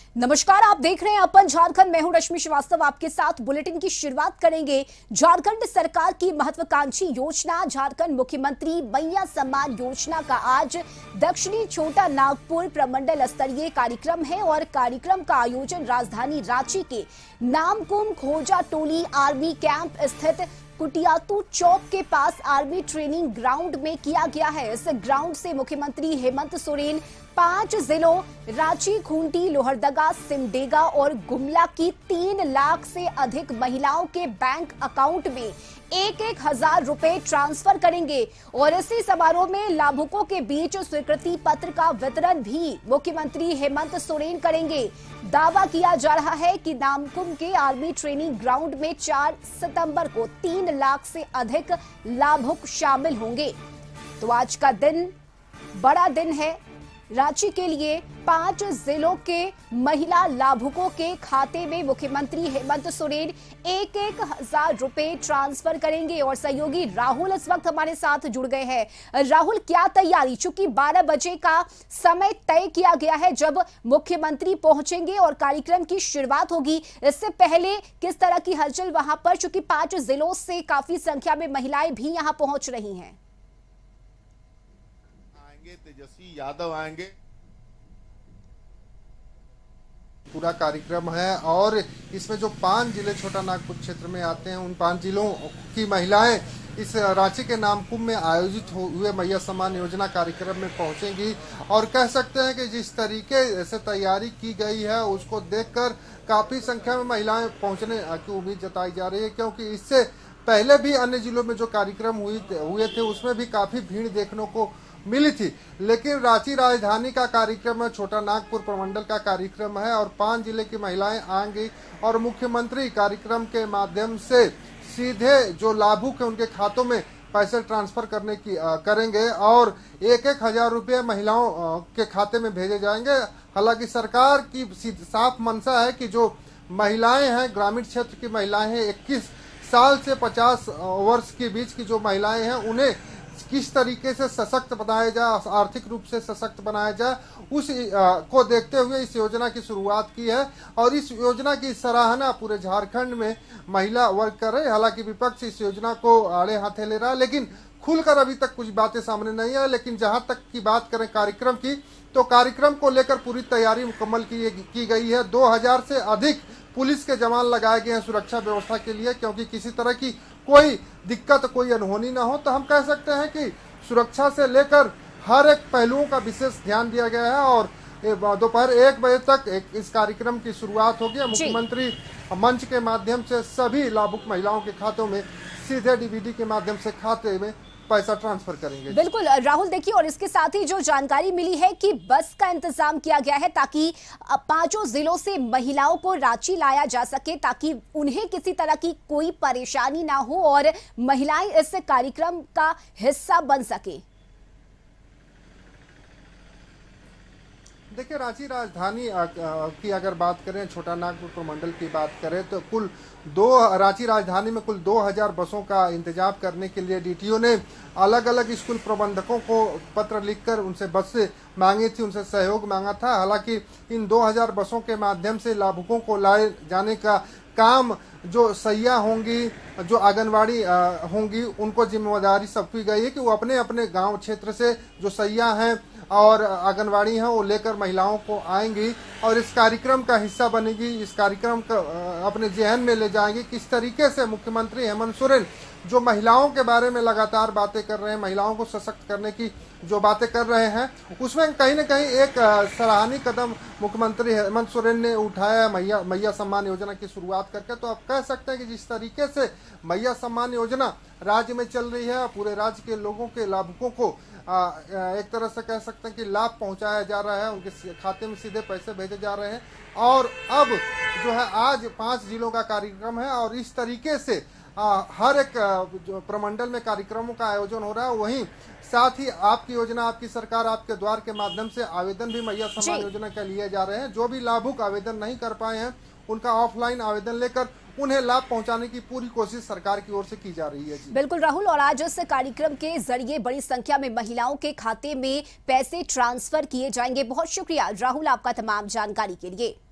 नमस्कार, आप देख रहे हैं अपन झारखंड। मैं हूं रश्मि श्रीवास्तव, आपके साथ बुलेटिन की शुरुआत करेंगे। झारखंड सरकार की महत्वाकांक्षी योजना झारखंड मुख्यमंत्री मैया सम्मान योजना का आज दक्षिणी छोटा नागपुर प्रमंडल स्तरीय कार्यक्रम है और कार्यक्रम का आयोजन राजधानी रांची के नामकुम खोजा टोली आर्मी कैंप स्थित कुटियातू चौक के पास आर्मी ट्रेनिंग ग्राउंड में किया गया है। इस ग्राउंड से मुख्यमंत्री हेमंत सोरेन 5 जिलों रांची, खूंटी, लोहरदगा, सिमडेगा और गुमला की 3 लाख से अधिक महिलाओं के बैंक अकाउंट में 1,000 रुपए ट्रांसफर करेंगे और इसी समारोह में लाभुकों के बीच स्वीकृति पत्र का वितरण भी मुख्यमंत्री हेमंत सोरेन करेंगे। दावा किया जा रहा है कि नामकुम के आर्मी ट्रेनिंग ग्राउंड में 4 सितंबर को 3 लाख से अधिक लाभुक शामिल होंगे। तो आज का दिन बड़ा दिन है रांची के लिए। 5 जिलों के महिला लाभुकों के खाते में मुख्यमंत्री हेमंत सोरेन 1,000 रुपए ट्रांसफर करेंगे और सहयोगी राहुल इस वक्त हमारे साथ जुड़ गए हैं। राहुल, क्या तैयारी? चूंकि 12 बजे का समय तय किया गया है जब मुख्यमंत्री पहुंचेंगे और कार्यक्रम की शुरुआत होगी, इससे पहले किस तरह की हलचल वहां पर, चूंकि 5 जिलों से काफी संख्या में महिलाएं भी यहां पहुंच रही हैं? तेजस्वी यादव आएंगे। पूरा कार्यक्रम है और इसमें जो 5 जिले छोटा नागपुर क्षेत्र में आते हैं उन 5 जिलों की महिलाएं इस रांची के नामकुम में आयोजित हुए मैया सम्मान योजना कार्यक्रम में पहुंचेंगी और कह सकते हैं कि जिस तरीके से तैयारी की गई है उसको देखकर काफी संख्या में महिलाएं पहुंचने की उम्मीद जताई जा रही है, क्योंकि इससे पहले भी अन्य जिलों में जो कार्यक्रम हुए थे उसमें भी काफी भीड़ देखने को मिली थी। लेकिन रांची राजधानी का कार्यक्रम है, छोटा नागपुर प्रमंडल का कार्यक्रम है और 5 जिले की महिलाएं आएंगी और मुख्यमंत्री कार्यक्रम के माध्यम से सीधे जो लाभुक है उनके खातों में पैसे ट्रांसफर करेंगे और 1,000 रुपये महिलाओं के खाते में भेजे जाएंगे। हालांकि सरकार की साफ मंशा है कि जो महिलाएं हैं, ग्रामीण क्षेत्र की महिलाएं हैं, 21 साल से 50 वर्ष के बीच की जो महिलाएं हैं, उन्हें किस तरीके से सशक्त बनाया जाए, आर्थिक रूप से सशक्त बनाया जाए, उस को देखते हुए इस योजना की शुरुआत की है और इस योजना की सराहना पूरे झारखंड में महिला वर्ग कर रहे हैं। हालांकि विपक्ष इस योजना को आड़े हाथे ले रहा है, लेकिन खुलकर अभी तक कुछ बातें सामने नहीं आई। लेकिन जहां तक की बात करें कार्यक्रम की, तो कार्यक्रम को लेकर पूरी तैयारी मुकम्मल की गई है। 2000 से अधिक पुलिस के जवान लगाए गए हैं सुरक्षा व्यवस्था के लिए, क्योंकि किसी तरह की कोई दिक्कत, कोई अनहोनी ना हो। तो हम कह सकते हैं कि सुरक्षा से लेकर हर एक पहलुओं का विशेष ध्यान दिया गया है और दोपहर 1 बजे तक इस कार्यक्रम की शुरुआत होगी। मुख्यमंत्री मंच के माध्यम से सभी लाभुक महिलाओं के खातों में सीधे डीबीटी के माध्यम से खाते में पैसा ट्रांसफर करेंगे। बिल्कुल राहुल, देखिए, और इसके साथ ही जो जानकारी मिली है कि बस का इंतजाम किया गया है ताकि 5 जिलों से महिलाओं को रांची लाया जा सके, ताकि उन्हें किसी तरह की कोई परेशानी ना हो और महिलाएं इस कार्यक्रम का हिस्सा बन सके। देखिए, रांची राजधानी की अगर बात करें, छोटा नागपुर प्रमंडल की बात करें, तो कुल रांची राजधानी में कुल 2000 बसों का इंतजाम करने के लिए डीटीओ ने अलग अलग स्कूल प्रबंधकों को पत्र लिखकर उनसे बस मांगी थी, उनसे सहयोग मांगा था। हालांकि इन 2000 बसों के माध्यम से लाभुकों को लाए जाने का काम जो सैया होंगी, जो आंगनवाड़ी होंगी, उनको जिम्मेदारी सौंपी गई है कि वो अपने अपने गांव क्षेत्र से जो सैया हैं और आंगनवाड़ी हैं वो लेकर महिलाओं को आएंगी और इस कार्यक्रम का हिस्सा बनेगी। इस कार्यक्रम का अपने जहन में ले जाएंगी किस तरीके से मुख्यमंत्री हेमंत सोरेन जो महिलाओं के बारे में लगातार बातें कर रहे हैं, महिलाओं को सशक्त करने की जो बातें कर रहे हैं, उसमें कहीं न कहीं एक सराहनीय कदम मुख्यमंत्री हेमंत सोरेन ने उठाया मैया सम्मान योजना की शुरुआत करके। तो आप कह सकते हैं कि जिस तरीके से मैया सम्मान योजना राज्य में चल रही है, पूरे राज्य के लोगों के लाभुकों को एक तरह से कह सकते हैं कि लाभ पहुंचाया जा रहा है, उनके खाते में सीधे पैसे भेजे जा रहे हैं। और अब जो है आज 5 जिलों का कार्यक्रम है और इस तरीके से हर एक जो प्रमंडल में कार्यक्रमों का आयोजन हो रहा है। वहीं साथ ही आपकी योजना, आपकी सरकार, आपके द्वार के माध्यम से आवेदन भी मैया सम्मान योजना के लिए जा रहे हैं। जो भी लाभुक आवेदन नहीं कर पाए हैं उनका ऑफलाइन आवेदन लेकर उन्हें लाभ पहुंचाने की पूरी कोशिश सरकार की ओर से की जा रही है। बिल्कुल राहुल, और आज इस कार्यक्रम के जरिए बड़ी संख्या में महिलाओं के खाते में पैसे ट्रांसफर किए जाएंगे। बहुत शुक्रिया राहुल आपका तमाम जानकारी के लिए।